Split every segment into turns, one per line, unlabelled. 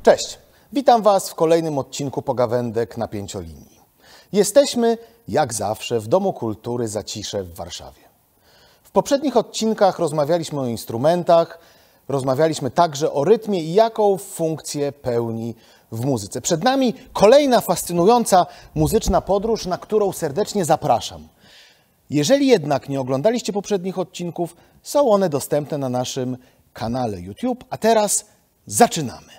Cześć, witam Was w kolejnym odcinku Pogawędek na Pięciolinii. Jesteśmy, jak zawsze, w Domu Kultury Zacisze w Warszawie. W poprzednich odcinkach rozmawialiśmy o instrumentach, rozmawialiśmy także o rytmie i jaką funkcję pełni w muzyce. Przed nami kolejna fascynująca muzyczna podróż, na którą serdecznie zapraszam. Jeżeli jednak nie oglądaliście poprzednich odcinków, są one dostępne na naszym kanale YouTube, a teraz zaczynamy.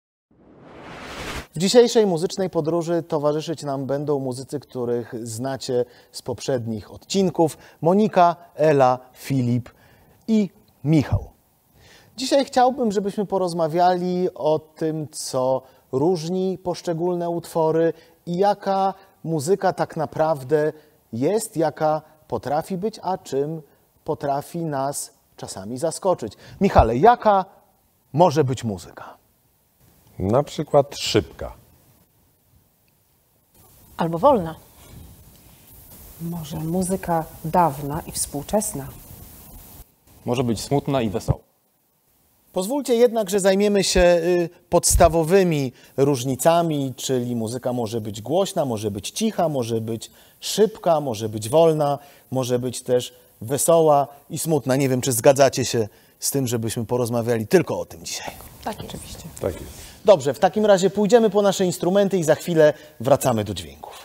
W dzisiejszej muzycznej podróży towarzyszyć nam będą muzycy, których znacie z poprzednich odcinków. Monika, Ela, Filip i Michał. Dzisiaj chciałbym, żebyśmy porozmawiali o tym, co różni poszczególne utwory i jaka muzyka tak naprawdę jest, jaka potrafi być, a czym potrafi nas czasami zaskoczyć. Michale, jaka może być muzyka?
Na przykład szybka.
Albo wolna.
Może muzyka dawna i współczesna.
Może być smutna i wesoła.
Pozwólcie jednak, że zajmiemy się podstawowymi różnicami, czyli muzyka może być głośna, może być cicha, może być szybka, może być wolna, może być też wesoła i smutna. Nie wiem, czy zgadzacie się z tym, żebyśmy porozmawiali tylko o tym dzisiaj.
Tak, oczywiście.
Tak jest.
Dobrze, w takim razie pójdziemy po nasze instrumenty i za chwilę wracamy do dźwięków.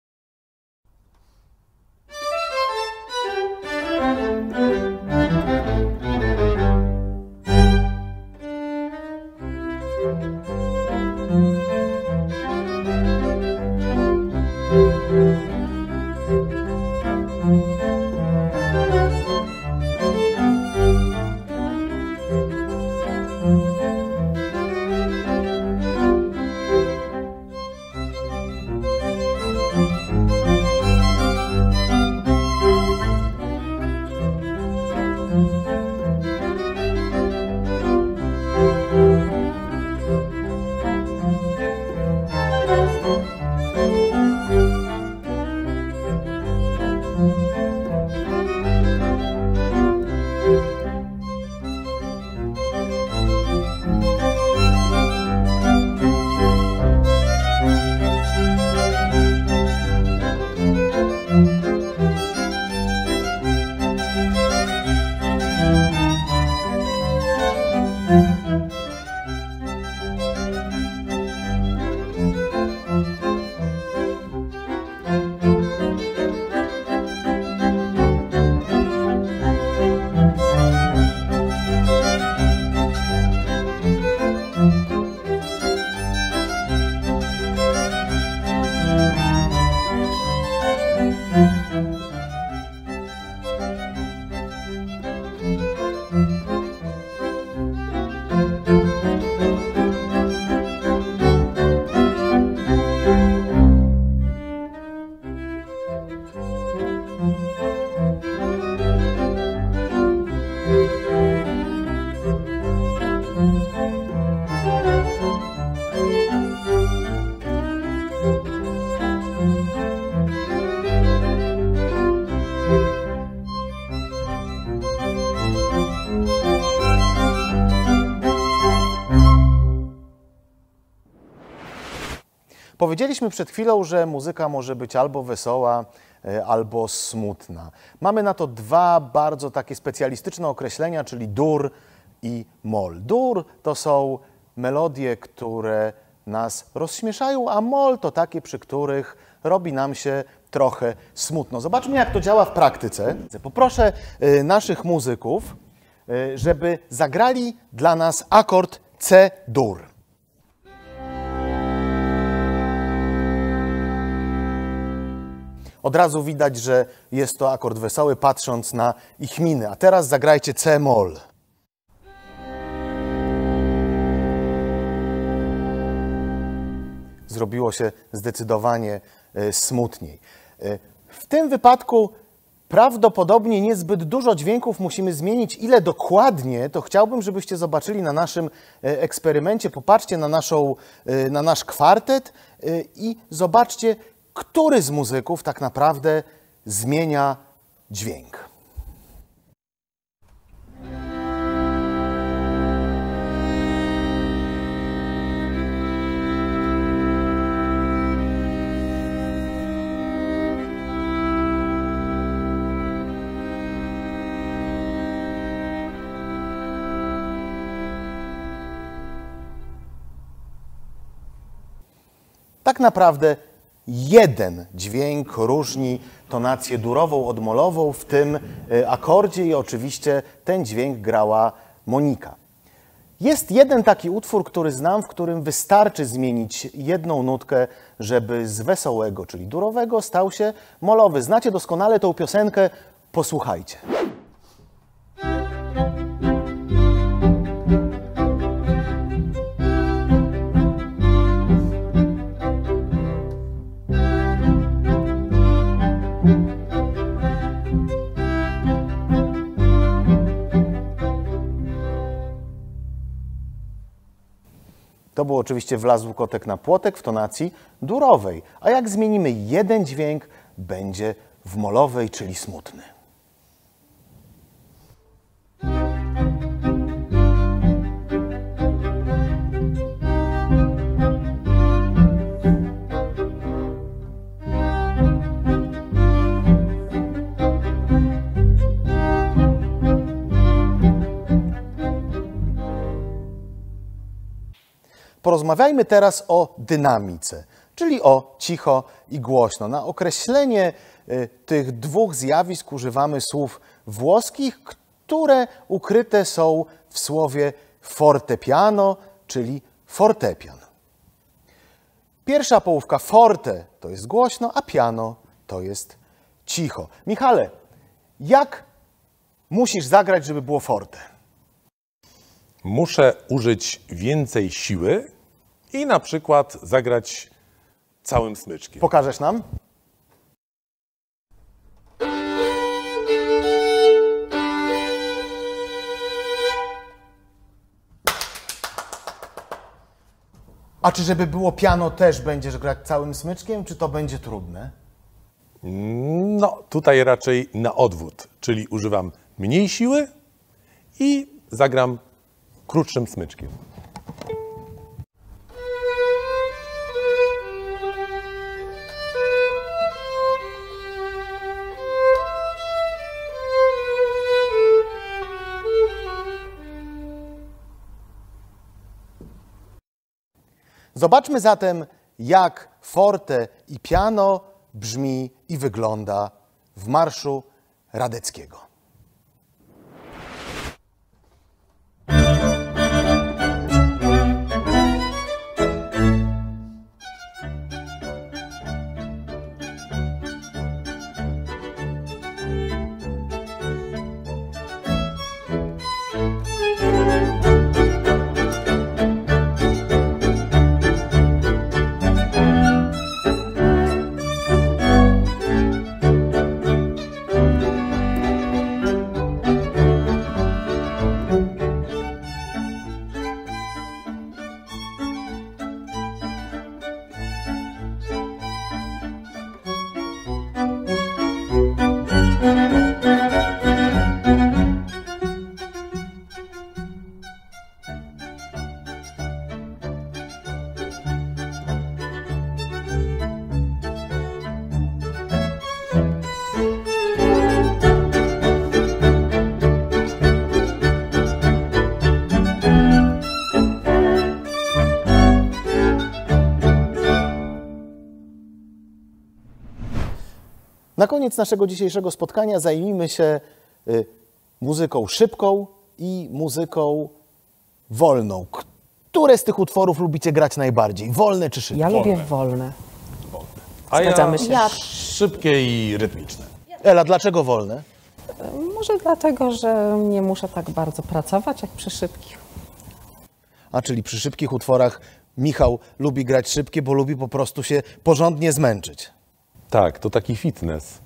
Powiedzieliśmy przed chwilą, że muzyka może być albo wesoła, albo smutna. Mamy na to dwa bardzo takie specjalistyczne określenia, czyli dur i moll. Dur to są melodie, które nas rozśmieszają, a moll to takie, przy których robi nam się trochę smutno. Zobaczmy, jak to działa w praktyce. Poproszę naszych muzyków, żeby zagrali dla nas akord C-dur. Od razu widać, że jest to akord wesoły, patrząc na ich miny. A teraz zagrajcie C-moll. Zrobiło się zdecydowanie smutniej. W tym wypadku prawdopodobnie niezbyt dużo dźwięków musimy zmienić. Ile dokładnie, to chciałbym, żebyście zobaczyli na naszym eksperymencie. Popatrzcie na nasz kwartet i zobaczcie, który z muzyków tak naprawdę zmienia dźwięk. Tak naprawdę jeden dźwięk różni tonację durową od molową w tym akordzie i oczywiście ten dźwięk grała Monika. Jest jeden taki utwór, który znam, w którym wystarczy zmienić jedną nutkę, żeby z wesołego, czyli durowego, stał się molowy. Znacie doskonale tą piosenkę, posłuchajcie. To był oczywiście Wlazł kotek na płotek w tonacji durowej. A jak zmienimy jeden dźwięk, będzie w molowej, czyli smutny. Porozmawiajmy teraz o dynamice, czyli o cicho i głośno. Na określenie tych dwóch zjawisk używamy słów włoskich, które ukryte są w słowie fortepiano, czyli fortepian. Pierwsza połówka forte to jest głośno, a piano to jest cicho. Michale, jak musisz zagrać, żeby było forte?
Muszę użyć więcej siły i na przykład zagrać całym smyczkiem.
Pokażesz nam? A czy żeby było piano też będziesz grać całym smyczkiem, czy to będzie trudne?
No, tutaj raczej na odwrót, czyli używam mniej siły i zagram krótszym smyczkiem.
Zobaczmy zatem, jak forte i piano brzmi i wygląda w marszu Radeckiego. Na koniec naszego dzisiejszego spotkania zajmijmy się muzyką szybką i muzyką wolną. Które z tych utworów lubicie grać najbardziej? Wolne czy szybkie?
Ja lubię wolne.
A
Zgadzamy się.
ja szybkie i rytmiczne.
Ela, dlaczego wolne?
Może dlatego, że nie muszę tak bardzo pracować jak przy szybkich.
A czyli przy szybkich utworach Michał lubi grać szybkie, bo lubi po prostu się porządnie zmęczyć.
Tak, to taki fitness.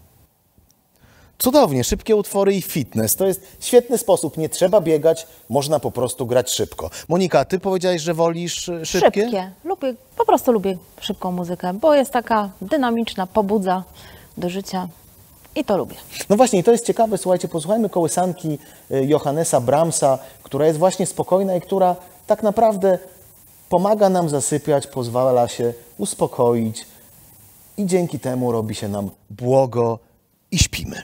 Cudownie, szybkie utwory i fitness. To jest świetny sposób. Nie trzeba biegać, można po prostu grać szybko. Monika, ty powiedziałaś, że wolisz szybkie?
Lubię, po prostu lubię szybką muzykę, bo jest taka dynamiczna, pobudza do życia i to lubię.
No właśnie, i to jest ciekawe. Słuchajcie, posłuchajmy kołysanki Johannesa Brahmsa, która jest właśnie spokojna i która tak naprawdę pomaga nam zasypiać, pozwala się uspokoić i dzięki temu robi się nam błogo i śpimy.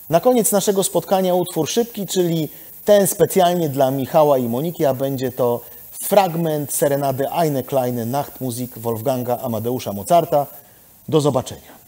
Na koniec naszego spotkania utwór szybki, czyli ten specjalnie dla Michała i Moniki, a będzie to fragment serenady Eine kleine Nachtmusik Wolfganga Amadeusza Mozarta. Do zobaczenia.